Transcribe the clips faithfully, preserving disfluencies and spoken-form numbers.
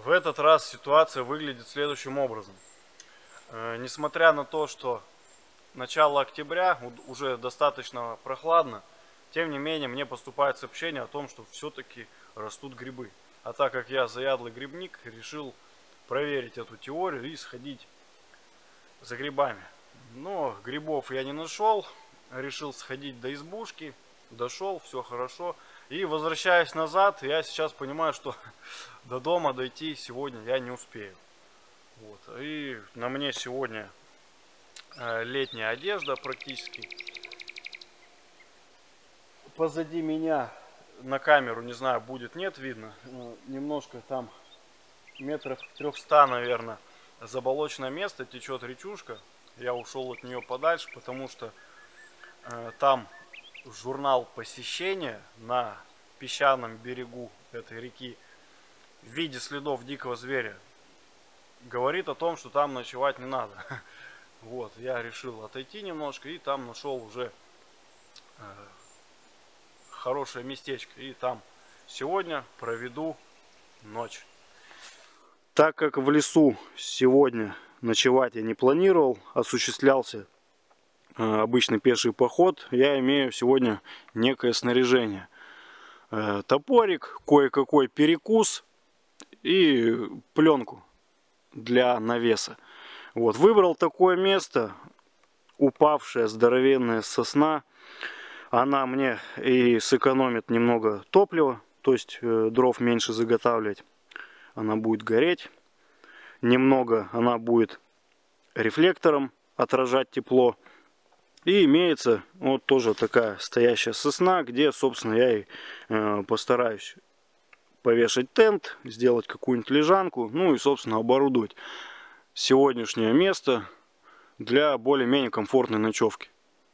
В этот раз ситуация выглядит следующим образом. Э, несмотря на то, что начало октября, уже достаточно прохладно, тем не менее мне поступает сообщение о том, что все-таки растут грибы. А так как я заядлый грибник, решил проверить эту теорию и сходить за грибами. Но грибов я не нашел, решил сходить до избушки, дошел, все хорошо. И возвращаясь назад, я сейчас понимаю, что до дома дойти сегодня я не успею. Вот. И на мне сегодня летняя одежда практически. Позади меня на камеру, не знаю, будет, нет, видно. Немножко там метрах трехста, наверное, заболоченное место, течет речушка. Я ушел от нее подальше, потому что э, там журнал посещения на песчаном берегу этой реки в виде следов дикого зверя говорит о том, что там ночевать не надо. Вот, я решил отойти немножко и там нашел уже э, хорошее местечко. И там сегодня проведу ночь. Так как в лесу сегодня ночевать я не планировал, осуществлялся э, обычный пеший поход, я имею сегодня некое снаряжение. Э, топорик, кое-какой перекус и пленку для навеса. Вот, выбрал такое место, упавшая здоровенная сосна. Она мне и сэкономит немного топлива, то есть э, дров меньше заготавливать. Она будет гореть. Немного она будет рефлектором отражать тепло. И имеется вот тоже такая стоящая сосна, где, собственно, я и э, постараюсь повешать тент, сделать какую-нибудь лежанку, ну и, собственно, оборудовать сегодняшнее место для более-менее комфортной ночевки.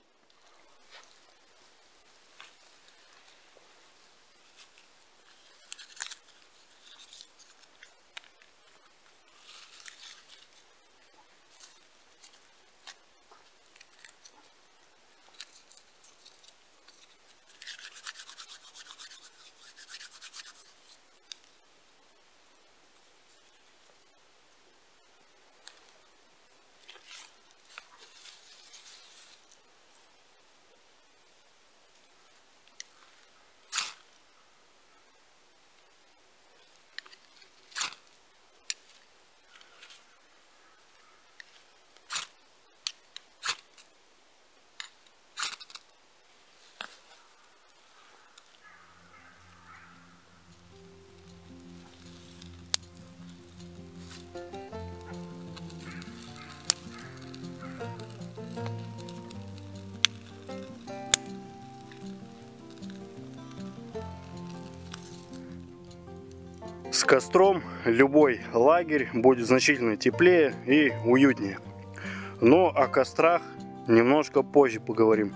С костром любой лагерь будет значительно теплее и уютнее. Но о кострах немножко позже поговорим.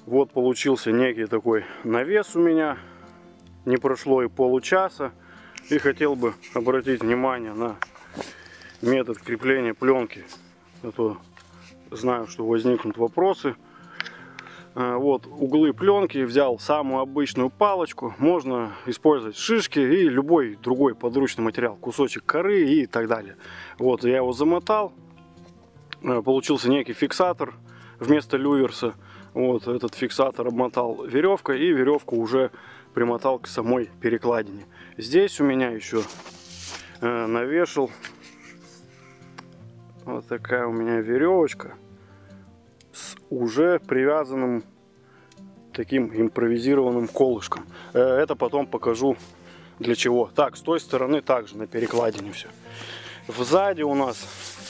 Вот получился некий такой навес у меня. Не прошло и получаса. И хотел бы обратить внимание на метод крепления пленки. А то знаю, что возникнут вопросы. Вот углы пленки. Взял самую обычную палочку. Можно использовать шишки и любой другой подручный материал. Кусочек коры и так далее. Вот я его замотал. Получился некий фиксатор вместо люверса. Вот этот фиксатор обмотал веревкой, и веревку уже примотал к самой перекладине. Здесь у меня еще э, навешал вот такая у меня веревочка с уже привязанным таким импровизированным колышком. Э, это потом покажу для чего. Так, с той стороны также на перекладине все. Сзади у нас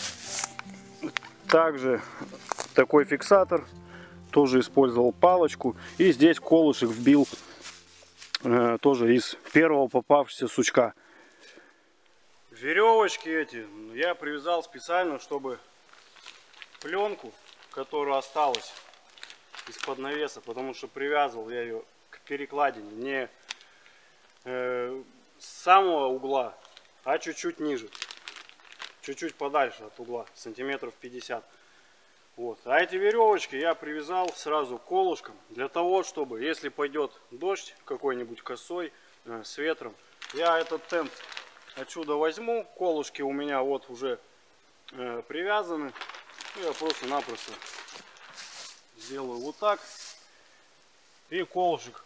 также такой фиксатор. Тоже использовал палочку. И здесь колышек вбил э, тоже из первого попавшегося сучка. Веревочки эти я привязал специально, чтобы пленку, которая осталась из-под навеса, потому что привязывал я ее к перекладине не э, с самого угла, а чуть-чуть ниже. Чуть-чуть подальше от угла, сантиметров пятьдесят. Вот. А эти веревочки я привязал сразу колышком, для того, чтобы, если пойдет дождь какой-нибудь косой, э, с ветром, я этот тент отсюда возьму. Колышки у меня вот уже э, привязаны. Я просто-напросто сделаю вот так. И колышек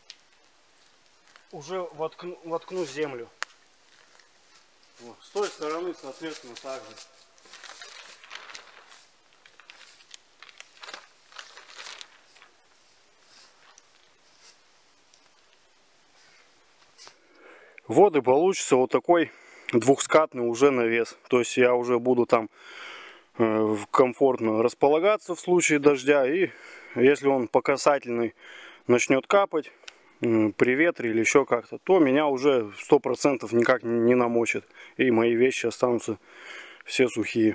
уже воткну, воткну в землю. Вот. С той стороны, соответственно, также. Вот и получится вот такой двухскатный уже навес. То есть я уже буду там э, комфортно располагаться в случае дождя. И если он по касательной начнет капать э, при ветре или еще как-то, то меня уже сто процентов никак не намочит. И мои вещи останутся все сухие.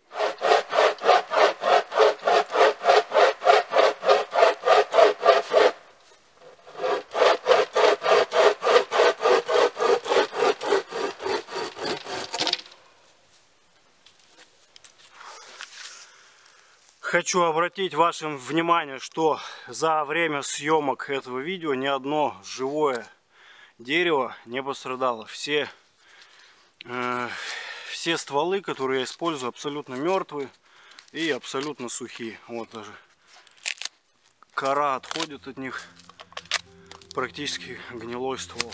Хочу обратить ваше внимание, что за время съемок этого видео ни одно живое дерево не пострадало. Все, э, все стволы, которые я использую, абсолютно мертвые и абсолютно сухие. Вот даже кора отходит от них, практически гнилой ствол.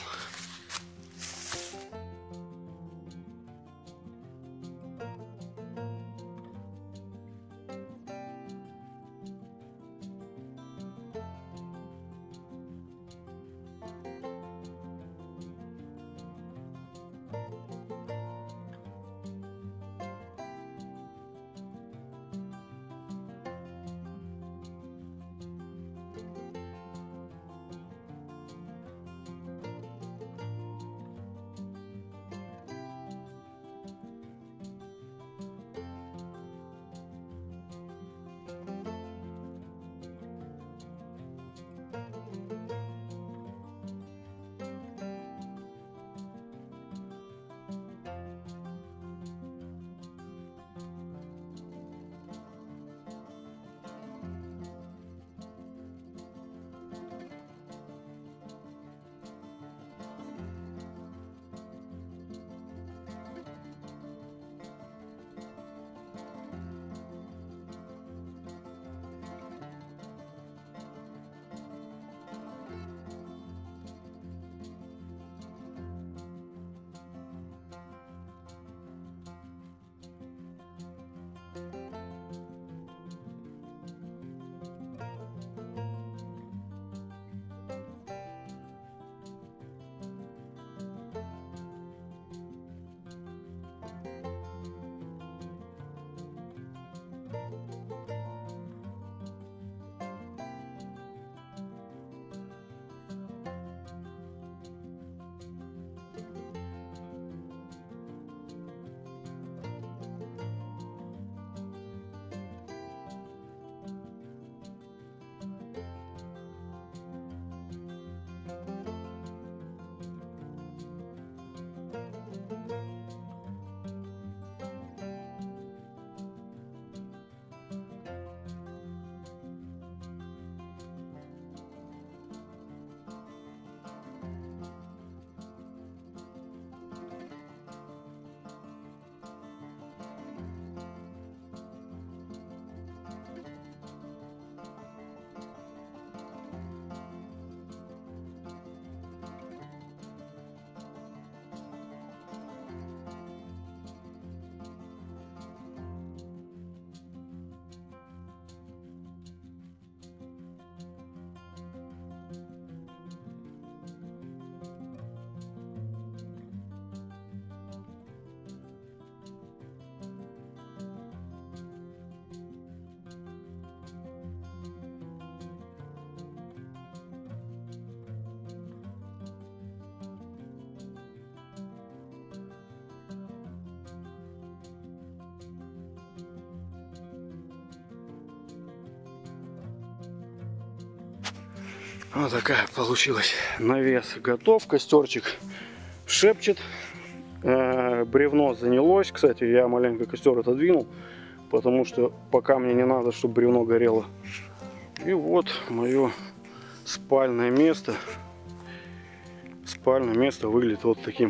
Вот такая получилась. Навес готов, костерчик шепчет. Э, бревно занялось. Кстати, я маленько костер отодвинул, потому что пока мне не надо, чтобы бревно горело. И вот мое спальное место. Спальное место выглядит вот таким,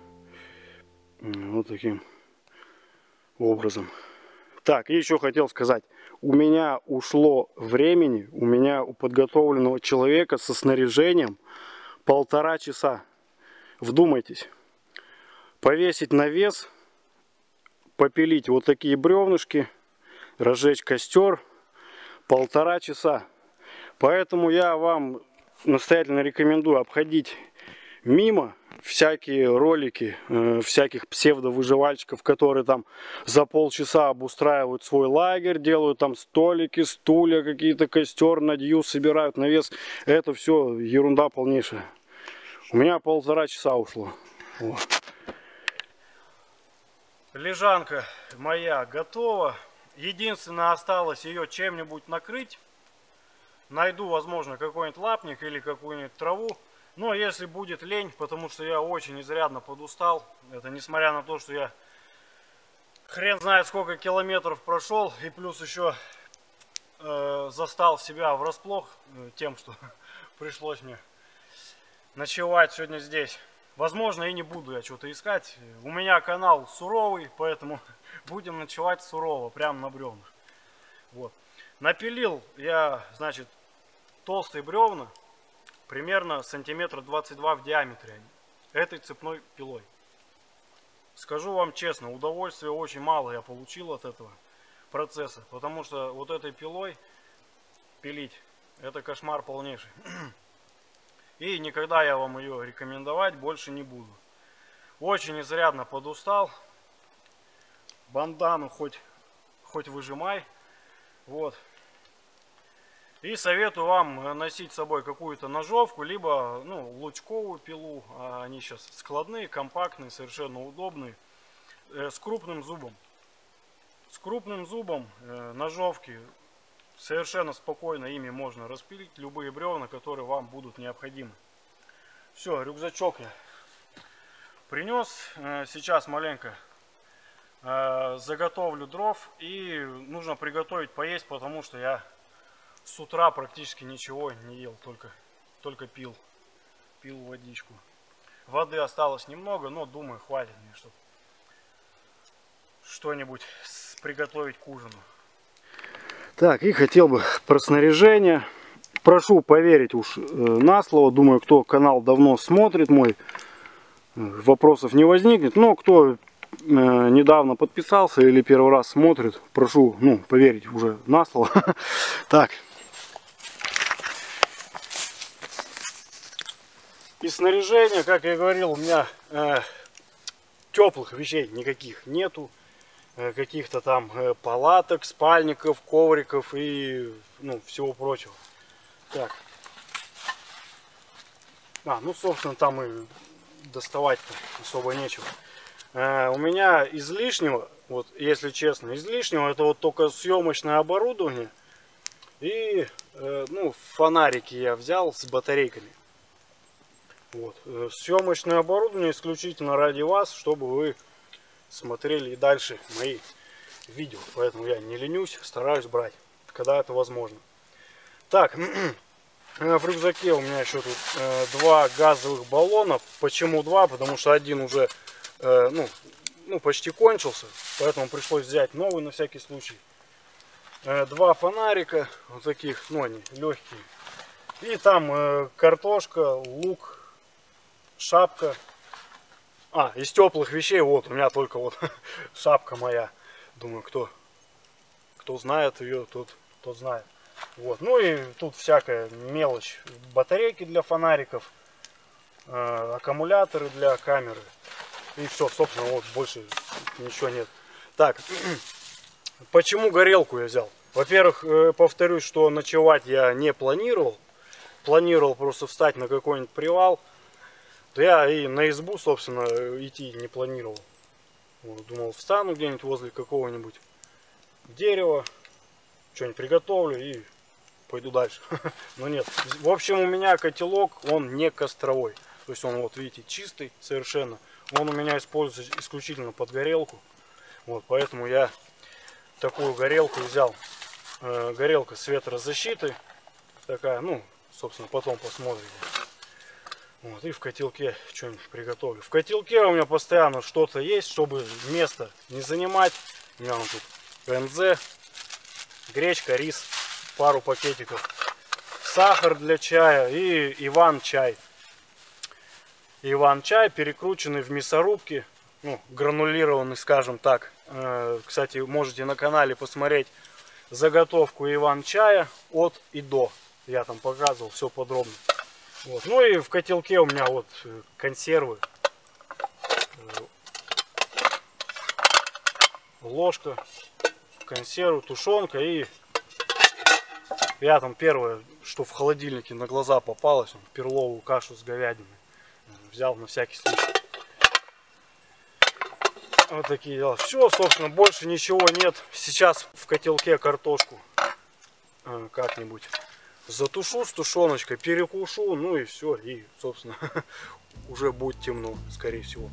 вот таким образом. Так, и еще хотел сказать. У меня ушло времени, у меня у подготовленного человека со снаряжением полтора часа. Вдумайтесь. Повесить навес, попилить вот такие бревнышки, разжечь костер. Полтора часа. Поэтому я вам настоятельно рекомендую обходить мимо всякие ролики э, всяких псевдовыживальщиков, которые там за полчаса обустраивают свой лагерь, делают там столики, стулья, какие-то, костер, надью, собирают навес. Это все ерунда полнейшая. У меня полтора часа ушло. Вот. Лежанка моя готова. Единственное, осталось ее чем-нибудь накрыть. Найду, возможно, какой-нибудь лапник или какую-нибудь траву. Но если будет лень, потому что я очень изрядно подустал, это несмотря на то, что я хрен знает сколько километров прошел, и плюс еще э, застал себя врасплох э, тем, что пришлось мне ночевать сегодня здесь. Возможно, и не буду я что-то искать. У меня канал суровый, поэтому будем ночевать сурово, прямо на бревнах. Вот. Напилил я, значит, толстые бревна. Примерно сантиметра двадцать два в диаметре они, этой цепной пилой. Скажу вам честно, удовольствия очень мало я получил от этого процесса, потому что вот этой пилой пилить это кошмар полнейший. И никогда я вам ее рекомендовать больше не буду. Очень изрядно подустал. Бандану хоть, хоть выжимай. Вот. И советую вам носить с собой какую-то ножовку, либо ну, лучковую пилу. Они сейчас складные, компактные, совершенно удобные. Э, с крупным зубом. С крупным зубом э, ножовки совершенно спокойно ими можно распилить любые бревна, которые вам будут необходимы. Все, рюкзачок я принес. Э, сейчас маленько э, заготовлю дров. И нужно приготовить поесть, потому что я с утра практически ничего не ел, только, только пил, пил водичку. Воды осталось немного, но думаю, хватит мне, чтобы что-нибудь приготовить к ужину. Так, и хотел бы про снаряжение. Прошу поверить уж э, на слово. Думаю, кто канал давно смотрит мой, вопросов не возникнет. Но кто э, недавно подписался или первый раз смотрит, прошу, ну, поверить уже на слово. Так. И снаряжение, как я говорил, у меня э, теплых вещей никаких нету. Э, Каких-то там э, палаток, спальников, ковриков и ну, всего прочего. Так. А, ну, собственно, там и доставать-то особо нечего. Э, у меня излишнего, вот, если честно, излишнего, это вот только съемочное оборудование. И, э, ну, фонарики я взял с батарейками. Вот. Съемочное оборудование исключительно ради вас, чтобы вы смотрели и дальше мои видео. Поэтому я не ленюсь, стараюсь брать, когда это возможно. Так, в рюкзаке у меня еще тут э, два газовых баллона. Почему два? Потому что один уже э, ну, ну, почти кончился, поэтому пришлось взять новый на всякий случай. Э, два фонарика, вот таких, ну они легкие. И там э, картошка, лук, шапка. А, из теплых вещей, вот, у меня только вот шапка моя. Думаю, кто, кто знает ее, тот, тот знает. Вот, ну и тут всякая мелочь. Батарейки для фонариков, э, аккумуляторы для камеры. И все, собственно, вот, больше ничего нет. Так, почему горелку я взял? Во-первых, э, повторюсь, что ночевать я не планировал. Планировал просто встать на какой-нибудь привал. Я и на избу, собственно, идти не планировал. Вот, думал, встану где-нибудь возле какого-нибудь дерева, что-нибудь приготовлю и пойду дальше. Но нет. В общем, у меня котелок, он не костровой. То есть он, вот видите, чистый совершенно. Он у меня используется исключительно под горелку. Вот, поэтому я такую горелку взял. Э, горелка с ветрозащитой. Такая, ну, собственно, потом посмотрите. Вот, и в котелке что-нибудь приготовлю. В котелке у меня постоянно что-то есть, чтобы место не занимать. У меня вот тут эн зэ, гречка, рис, пару пакетиков, сахар для чая и Иван-чай. Иван-чай, перекрученный в мясорубке, ну, гранулированный, скажем так. Э, кстати, можете на канале посмотреть заготовку Иван-чая от и до. Я там показывал все подробно. Вот. Ну и в котелке у меня вот консервы. Ложка, консервы, тушенка. И я там первое, что в холодильнике на глаза попалось, перловую кашу с говядиной. Взял на всякий случай. Вот такие дела. Все, собственно, больше ничего нет. Сейчас в котелке картошку как-нибудь затушу с тушеночкой, перекушу, ну и все. И, собственно, уже будет темно, скорее всего.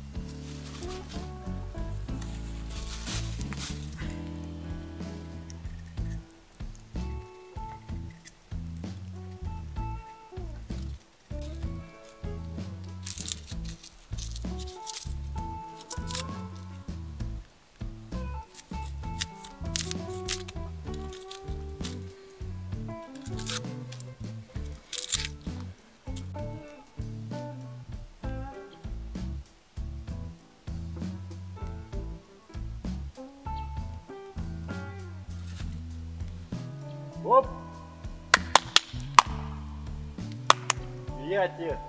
Оп! Я те.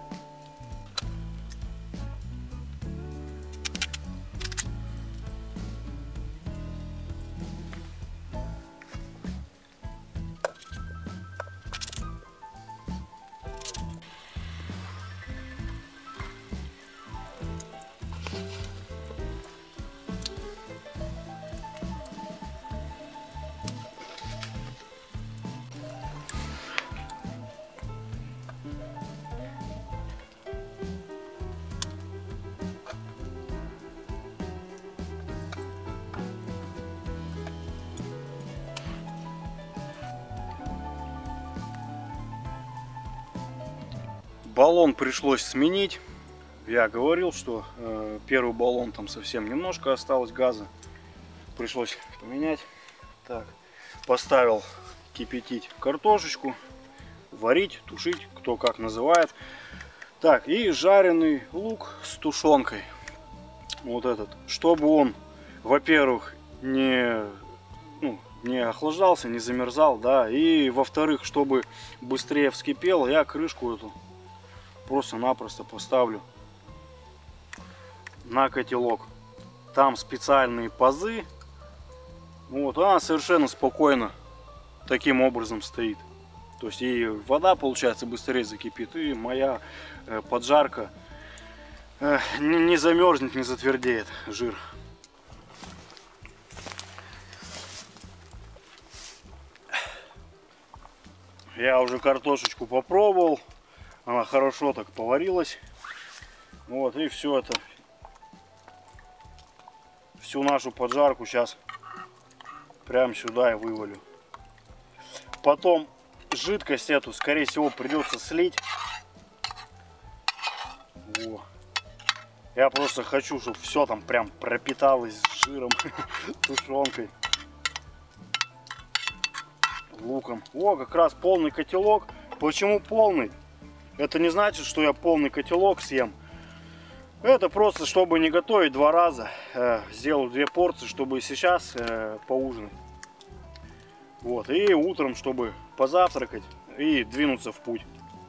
Баллон пришлось сменить. Я говорил, что э, первый баллон там совсем немножко осталось газа. Пришлось поменять. Так, поставил кипятить картошечку, варить, тушить, кто как называет. Так, и жареный лук с тушенкой. Вот этот. Чтобы он, во-первых, не, ну, не охлаждался, не замерзал, да. И, во-вторых, чтобы быстрее вскипел, я крышку эту просто-напросто поставлю на котелок. Там специальные пазы. Вот, она совершенно спокойно таким образом стоит. То есть и вода, получается, быстрее закипит, и моя э, поджарка э, не, не замерзнет, не затвердеет жир. Я уже картошечку попробовал. Она хорошо так поварилась. Вот, и все это, всю нашу поджарку сейчас прямо сюда и вывалю. Потом жидкость эту, скорее всего, придется слить. Во. Я просто хочу, чтобы все там прям пропиталось жиром, тушенкой, луком. О, как раз полный котелок. Почему полный? Это не значит, что я полный котелок съем. Это просто, чтобы не готовить два раза. Э, сделал две порции, чтобы сейчас э, поужинать. Вот. И утром, чтобы позавтракать и двинуться в путь.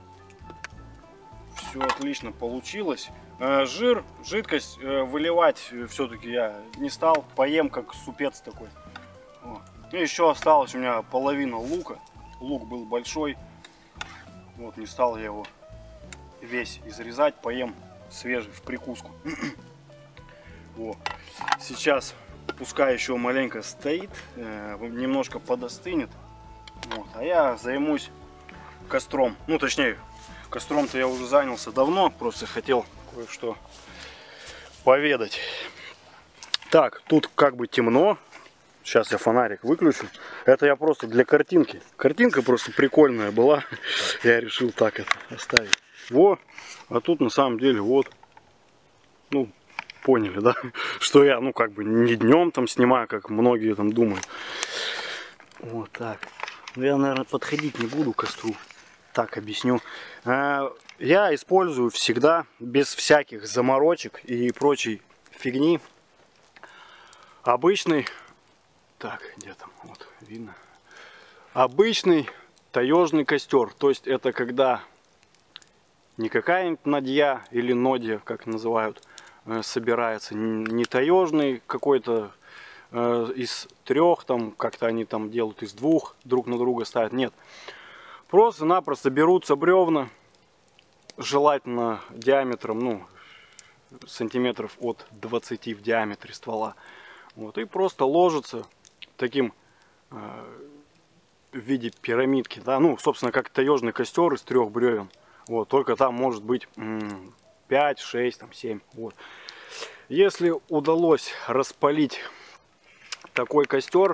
Все отлично получилось. Э, жир, жидкость э, выливать все-таки я не стал. Поем как супец такой. Вот. И еще осталось у меня половина лука. Лук был большой. Вот, не стал я его весь изрезать, поем свежий в прикуску. Вот. Сейчас пускай еще маленько стоит, э, немножко подостынет. Вот. А я займусь костром. Ну, точнее, костром-то я уже занялся давно. Просто хотел кое-что поведать. Так, тут как бы темно. Сейчас я фонарик выключу. Это я просто для картинки. Картинка просто прикольная была. Я решил так это оставить. Во. А тут на самом деле вот. Ну, поняли, да? Что я, ну, как бы не днем там снимаю, как многие там думают. Вот так. Ну, я, наверное, подходить не буду к костру. Так, объясню. Я использую всегда, без всяких заморочек и прочей фигни, обычный... Так, где там? Вот, видно. Обычный таежный костер. То есть это когда не какая-нибудь надья или нодья, как называют, собирается. Не таежный какой-то э, из трех, там как-то они там делают из двух, друг на друга ставят. Нет. Просто-напросто берутся бревна, желательно диаметром, ну, сантиметров от двадцати в диаметре ствола. Вот, и просто ложится таким э, в виде пирамидки, да, ну, собственно, как таежный костер из трех бревен. Вот, только там может быть пять, шесть, там, семь. Вот. Если удалось распалить такой костер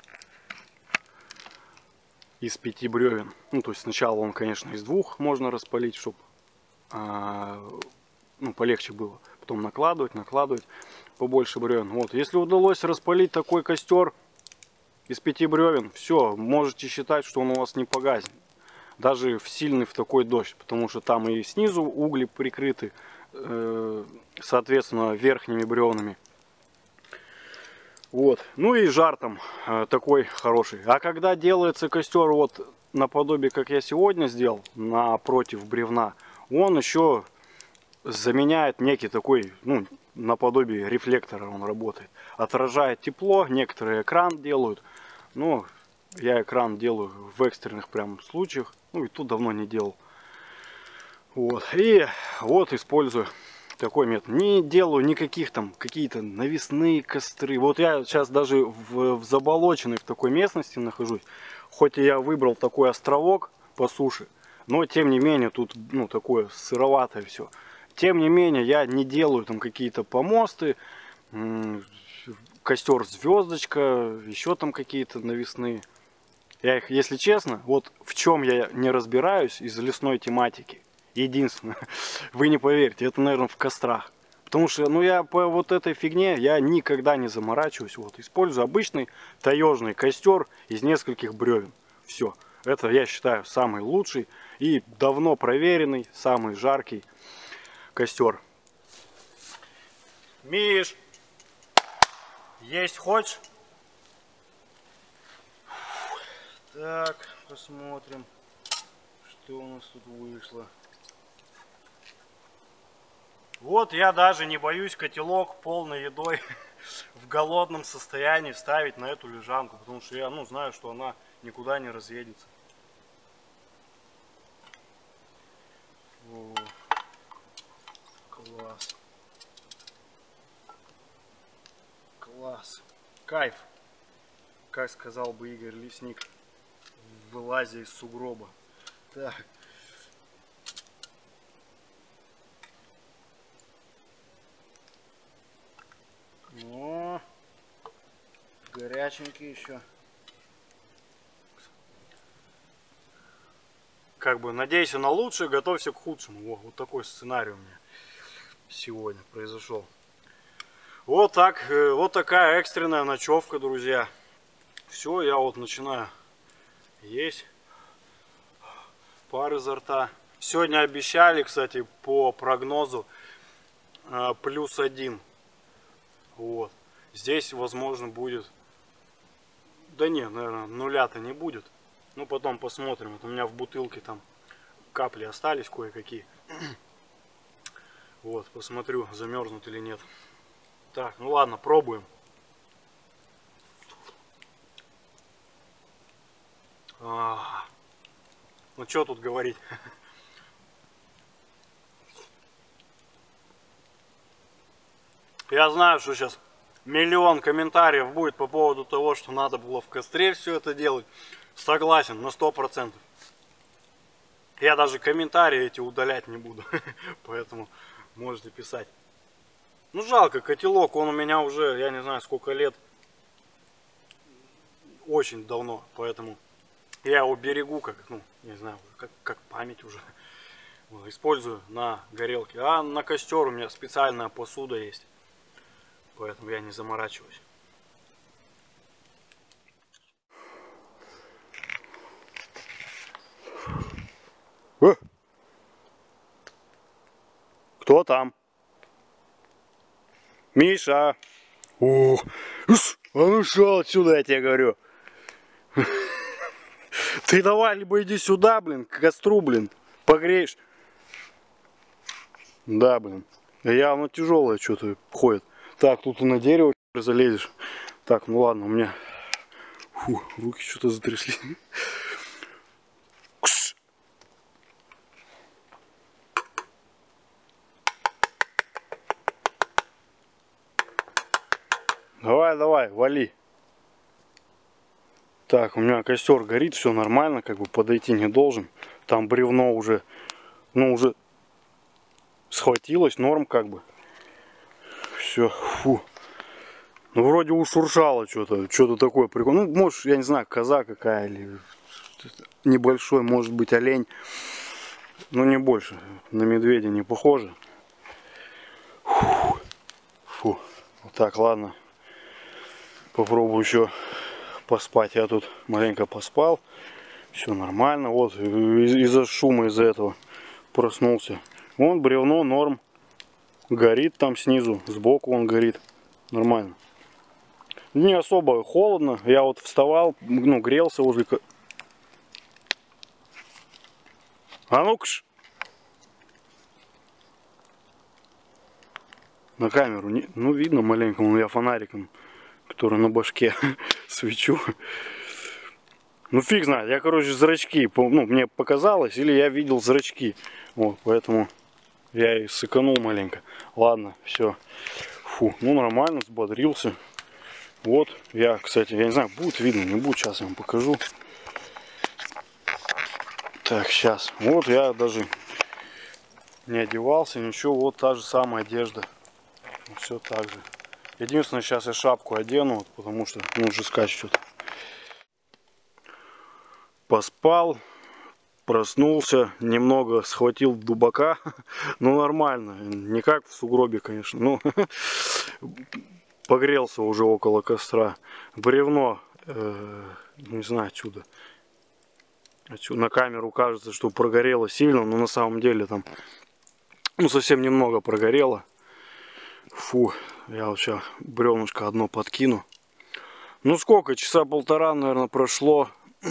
из пяти бревен, ну, то есть сначала он, конечно, из двух можно распалить, чтобы э, ну, полегче было. Потом накладывать, накладывать побольше бревен. Вот, если удалось распалить такой костер из пяти бревен, все, можете считать, что он у вас не погаснет. Даже в сильный в такой дождь, потому что там и снизу угли прикрыты, э, соответственно, верхними бревнами. Вот, ну и жар там э, такой хороший. А когда делается костер вот наподобие, как я сегодня сделал, напротив бревна, он еще заменяет некий такой, ну, наподобие рефлектора он работает. Отражает тепло, некоторые экран делают. Но я экран делаю в экстренных прям случаях. Ну и тут давно не делал. Вот. И вот использую такой метод. Не делаю никаких там какие-то навесные костры. Вот я сейчас даже в, в заболоченной в такой местности нахожусь. Хоть и я выбрал такой островок по суше, но тем не менее тут, ну, такое сыроватое все. Тем не менее, я не делаю там какие-то помосты, костер звездочка, еще там какие-то навесные. Я их, если честно, вот в чем я не разбираюсь из лесной тематики, единственное, вы не поверите, это, наверное, в кострах. Потому что, ну, я по вот этой фигне, я никогда не заморачиваюсь. Вот, использую обычный таежный костер из нескольких бревен. Все. Это, я считаю, самый лучший и давно проверенный, самый жаркий костер. Миш, есть хочешь? Так, посмотрим, что у нас тут вышло. Вот я даже не боюсь котелок полной едой в голодном состоянии ставить на эту лежанку, потому что я, ну, знаю, что она никуда не разъедется. О, класс. Класс. Кайф. Как сказал бы Игорь Лесник, в вылазе из сугроба. Так. О, горяченький еще. Как бы надейся на лучшее, готовься к худшему. О, вот такой сценарий у меня сегодня произошел. Вот так, вот такая экстренная ночевка, друзья. Все, я вот начинаю есть. Пар изо рта. Сегодня обещали, кстати, по прогнозу плюс один. Вот. Здесь, возможно, будет... Да нет, наверное, нуля-то не будет. Ну, потом посмотрим. Вот у меня в бутылке там капли остались кое-какие. Вот, посмотрю, замерзнут или нет. Так, ну ладно, пробуем. А, ну, что тут говорить. Я знаю, что сейчас миллион комментариев будет по поводу того, что надо было в костре все это делать. Согласен, на сто процентов. Я даже комментарии эти удалять не буду. Поэтому можете писать. Ну жалко, котелок, он у меня уже, я не знаю сколько лет. Очень давно, поэтому я его берегу, как, ну, не знаю, как, как память уже. Использую на горелке. А на костер у меня специальная посуда есть. Поэтому я не заморачиваюсь. О! Кто там? Миша! О, а ну шел отсюда, я тебе говорю. Ты давай, либо иди сюда, блин, к костру, блин, погреешь. Да, блин. Явно тяжелое что-то ходит. Так, тут и на дерево залезешь. Так, ну ладно, у меня фу, руки что-то затрясли. Давай, давай, вали. Так, у меня костер горит, все нормально, как бы подойти не должен. Там бревно уже, ну уже схватилось, норм как бы. Все, фу. Ну вроде ушуршало что-то, что-то такое прикольное. Ну, может, я не знаю, коза какая или небольшой, может быть, олень. Но не больше. На медведя не похоже. Фу. Фу. Вот так, ладно. Попробую еще поспать. Я тут маленько поспал. Все нормально. Вот из-за шума, из-за этого проснулся. Вон бревно, норм. Горит там снизу. Сбоку он горит. Нормально. Не особо холодно. Я вот вставал, ну, грелся возле... А ну-ка ж! На камеру, не... ну видно маленько, ну я фонариком, который на башке, свечу. Ну фиг знает, я, короче, зрачки, ну, мне показалось, или я видел зрачки. Вот, поэтому я и сыканул маленько. Ладно, все. Фу, ну нормально, взбодрился. Вот, я, кстати, я не знаю, будет видно, не будет, сейчас я вам покажу. Так, сейчас. Вот я даже не одевался, ничего, вот та же самая одежда. Все так же. Единственное, сейчас я шапку одену, вот, потому что ну, уже скачет. Поспал, проснулся, немного схватил дубака. Ну нормально, не как в сугробе, конечно. Ну, погрелся уже около костра. Бревно, э, не знаю, отсюда. отсюда. На камеру кажется, что прогорело сильно, но на самом деле там ну, совсем немного прогорело. Фу, я вот сейчас бревнышко одно подкину. Ну сколько, часа полтора, наверное, прошло.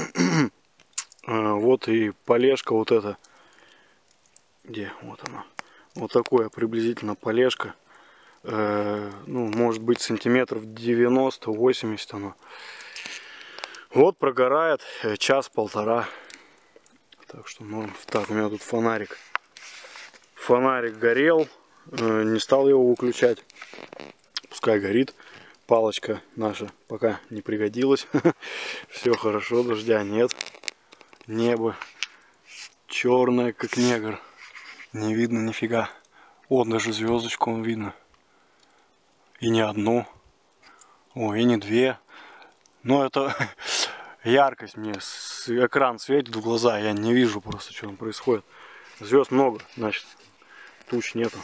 Вот и полежка вот эта. Где? Вот она. Вот такое приблизительно полежка. Э, ну, может быть, сантиметров девяносто-восемьдесят оно. Вот прогорает час-полтора. Так что, ну, так, у меня тут фонарик. Фонарик горел. Э, не стал его выключать. Пускай горит. Палочка наша пока не пригодилась. Все хорошо, дождя нет. Небо черное, как негр. Не видно нифига. Вот даже звездочку он видно. И не одну. О, и не две. Но это яркость мне. Экран светит в глаза. Я не вижу просто, что там происходит. Звезд много, значит, туч нету.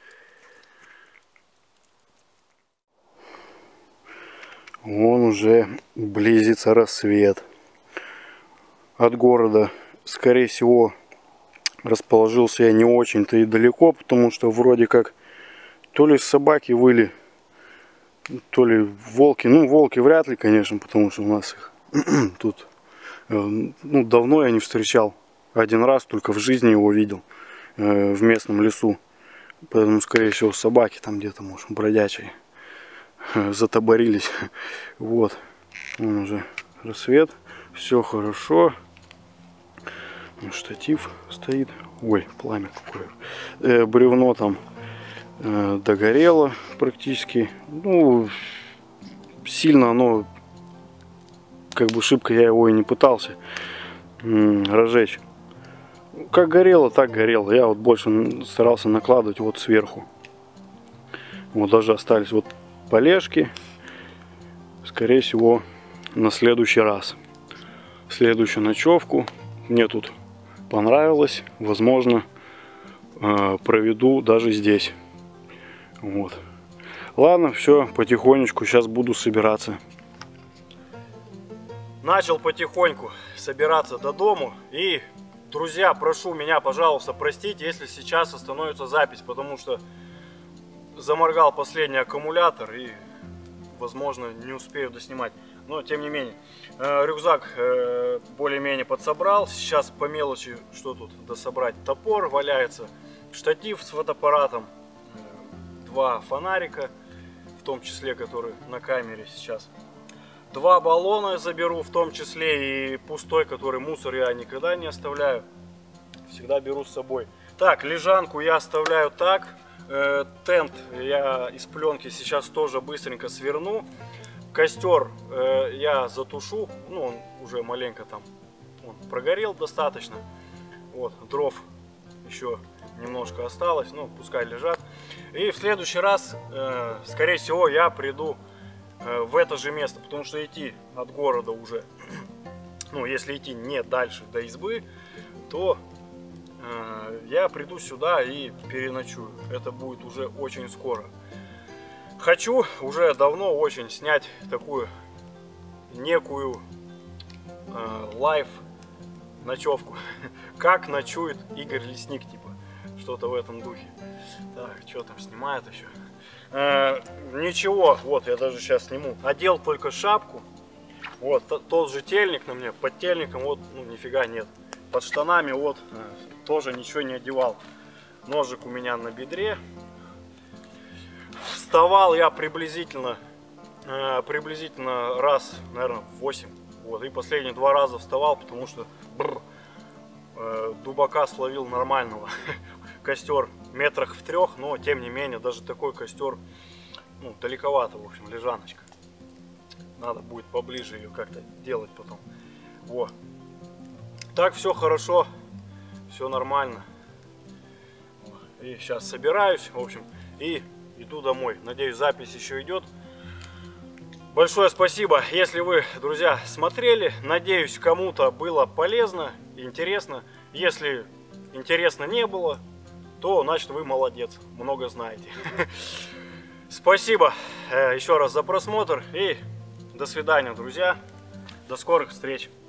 Вон уже близится рассвет. От города, скорее всего, расположился я не очень-то и далеко, потому что вроде как то ли собаки выли, то ли волки. Ну, волки вряд ли, конечно, потому что у нас их тут ну, давно я не встречал. Один раз только в жизни его видел э, в местном лесу. Поэтому, скорее всего, собаки там где-то, может, бродячие э, затоборились. Вот, вон уже рассвет, все хорошо. Штатив стоит. Ой, пламя какое. Э, бревно там э, догорело практически. Ну, сильно оно как бы шибко я его и не пытался м, разжечь. Как горело, так горело. Я вот больше старался накладывать вот сверху. Вот даже остались вот полежки. Скорее всего, на следующий раз. Следующую ночевку. Мне тут понравилось. Возможно, проведу даже здесь. Вот. Ладно, все, потихонечку сейчас буду собираться. Начал потихоньку собираться до дому. И, друзья, прошу меня, пожалуйста, простить, если сейчас остановится запись, потому что заморгал последний аккумулятор и, возможно, не успею доснимать. Но, тем не менее, рюкзак более-менее подсобрал. Сейчас по мелочи, что тут дособрать? Топор валяется, штатив с фотоаппаратом, два фонарика, в том числе, которые на камере сейчас. Два баллона заберу, в том числе и пустой, который мусор я никогда не оставляю. Всегда беру с собой. Так, лежанку я оставляю так. Э, тент я из пленки сейчас тоже быстренько сверну. Костер э, я затушу. Ну, он уже маленько там он прогорел достаточно. Вот, дров еще немножко осталось. Ну, пускай лежат. И в следующий раз, э, скорее всего, я приду в это же место, потому что идти от города уже, ну, если идти не дальше до избы, то э, я приду сюда и переночую. Это будет уже очень скоро. Хочу уже давно очень снять такую некую э, лайв ночевку. Как ночует Игорь Лесник, типа, что-то в этом духе. Так, что там снимает еще? Э, ничего, вот я даже сейчас сниму. Одел только шапку. Вот тот же тельник на мне. Под тельником вот, ну, нифига нет. Под штанами вот э, тоже ничего не одевал. Ножик у меня на бедре. Вставал я приблизительно э, приблизительно раз, наверное, восемь. Вот, и последние два раза вставал, потому что бррр, э, дубака словил нормального. Костер метрах в трех, но тем не менее даже такой костер, ну, далековато, в общем, лежаночка. Надо будет поближе ее как-то делать потом. Вот. Так, все хорошо, все нормально. И сейчас собираюсь, в общем, и иду домой. Надеюсь, запись еще идет. Большое спасибо, если вы, друзья, смотрели. Надеюсь, кому-то было полезно, интересно. Если интересно не было, то, значит, вы молодец, много знаете. Спасибо еще раз за просмотр и до свидания, друзья. До скорых встреч.